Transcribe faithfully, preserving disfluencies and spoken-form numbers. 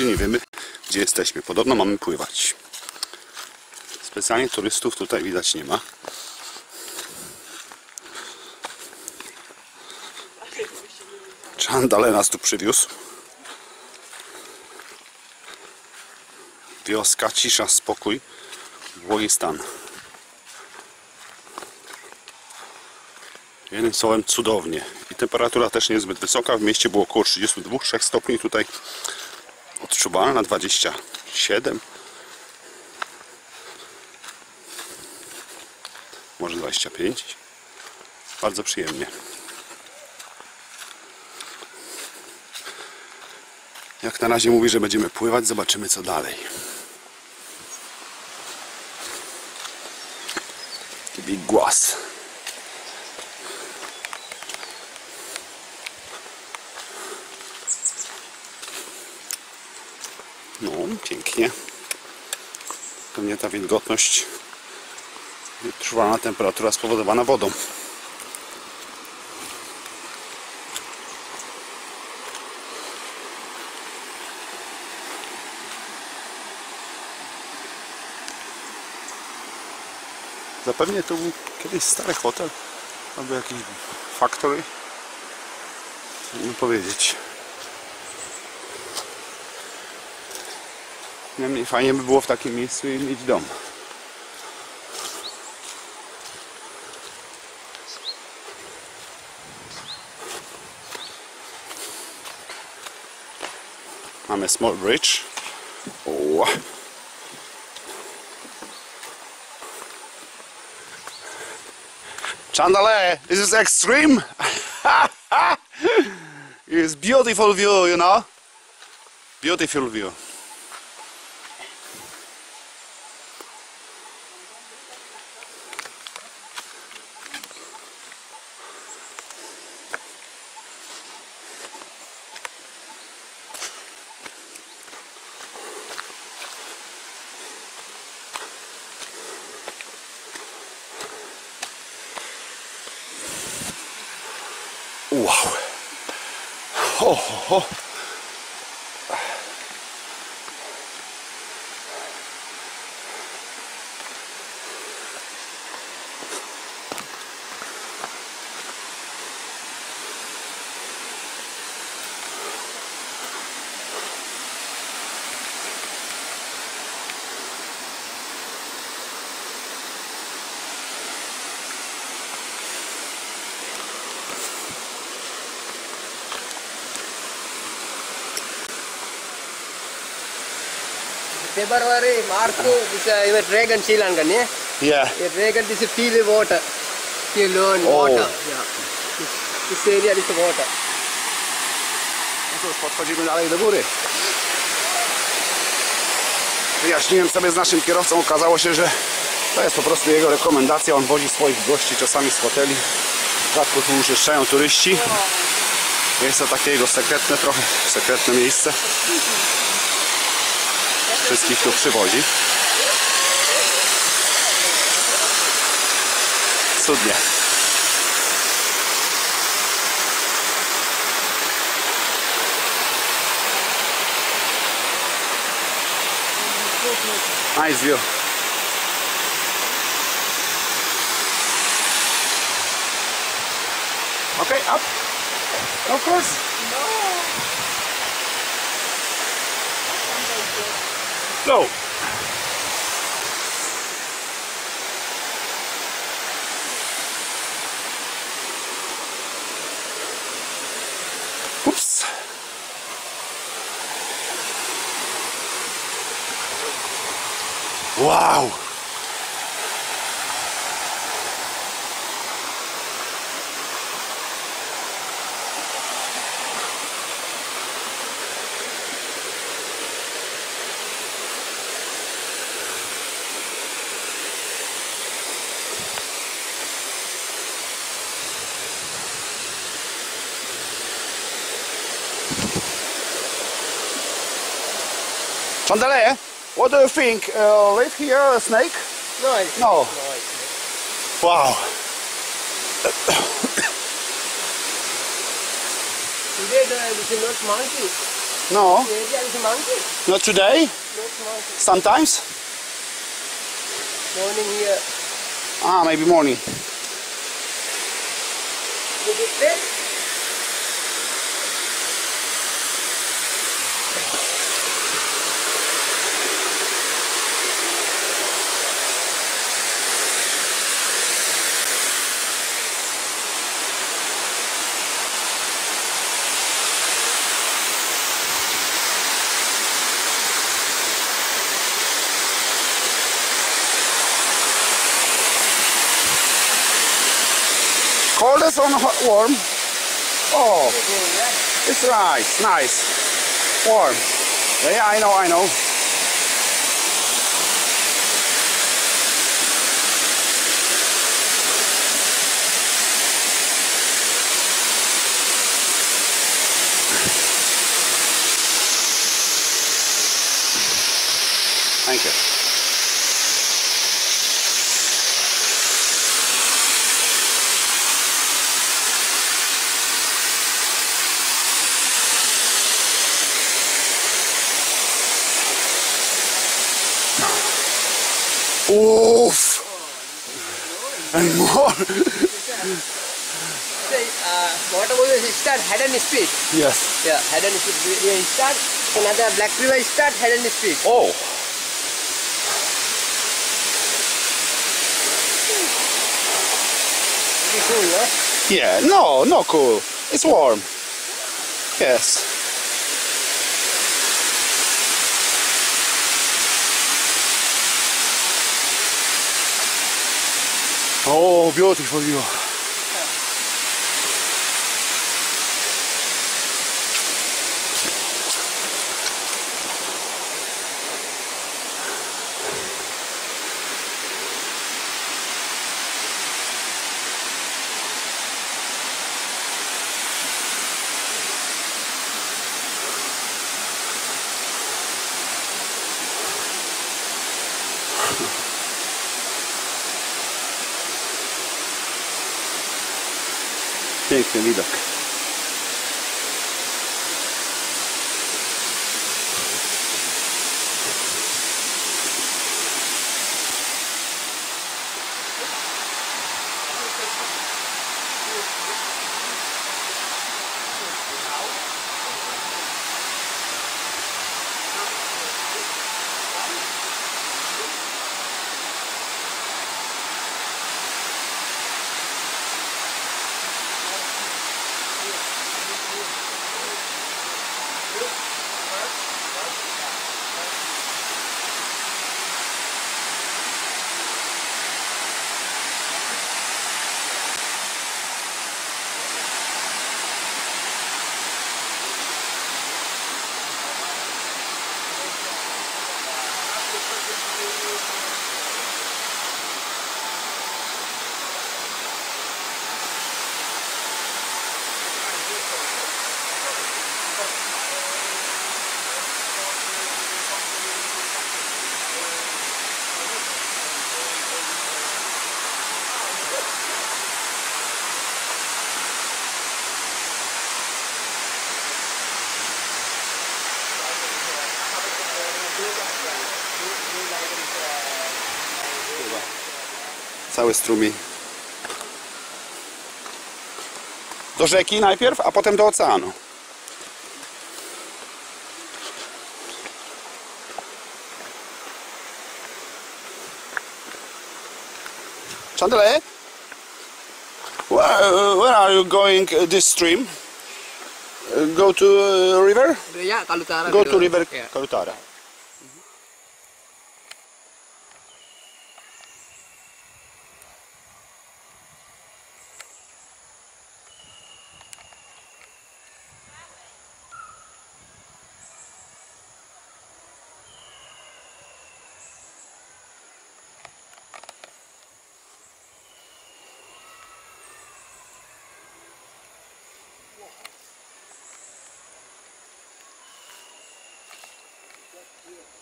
zasadzie nie wiemy, gdzie jesteśmy. Podobno mamy pływać. Specjalnie turystów tutaj widać nie ma. Chandale nas tu przywiózł. Wioska, cisza, spokój, błogi stan. Jednym słowem cudownie. I temperatura też nie jest zbyt wysoka. W mieście było około trzydziestu dwóch do trzech stopni. Tutaj odczuwalna dwadzieścia siedem. Może dwadzieścia pięć. Bardzo przyjemnie. Jak na razie mówi, że będziemy pływać. Zobaczymy co dalej. Big głaz. No, pięknie. Pewnie ta wilgotność, trwała temperatura spowodowana wodą. Zapewne to był kiedyś stary hotel albo jakiś factory. Nie powiedzieć. Niemniej fajnie by było w takim miejscu mieć dom. Mamy small bridge. O. Chandale, this is extreme. It's beautiful view, you know. Beautiful view. Wow. Ho, ho, ho. February, March, this uh, even Reagan Sri Lanka, yeah? Yeah. Yeah, Reagan is a feel the water. You learn Oh. water. Yeah. This, this area is the water. No to już podchodzimy dalej do góry. Wyjaśniłem sobie z naszym kierowcą, okazało się, że to jest po prostu jego rekomendacja. On wozi swoich gości czasami z hoteli. Rzadko tu uczęszczają turyści. Jest to takie jego sekretne, trochę sekretne miejsce. Wszystkich tu przywozi. Cudnie. Nice view. Okay, up. Of course. No. Oops. Wow. Chandale, what do you think? Uh, live here a snake? No, it's No. no, it's Wow. Today the, this is not monkey. No, This area is a mountain. not today. No, it's mountain. Sometimes. Morning here. Ah, maybe morning. Did you play? Coldest or hot, warm? Oh, it's nice, nice. Warm. Yeah, I know, I know. Thank you. Oof! And more! So, uh, water was start Haddon Street. Yes. Yeah, Haddon Street. We start another Black River start Haddon Street. Oh! Pretty cool, no? Yeah, no, not cool. It's warm. Yes. Oh, beautiful view. Piękny widok. Cały strumień. Do rzeki najpierw, a potem do oceanu. Chandler, where, where are you going uh, this stream? Uh, go to uh, river? Yeah, Kalutara. Go to river Yeah. Kalutara. Yeah.